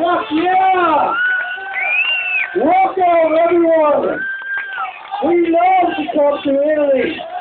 Fuck yeah! Welcome, everyone! We love to come to Italy!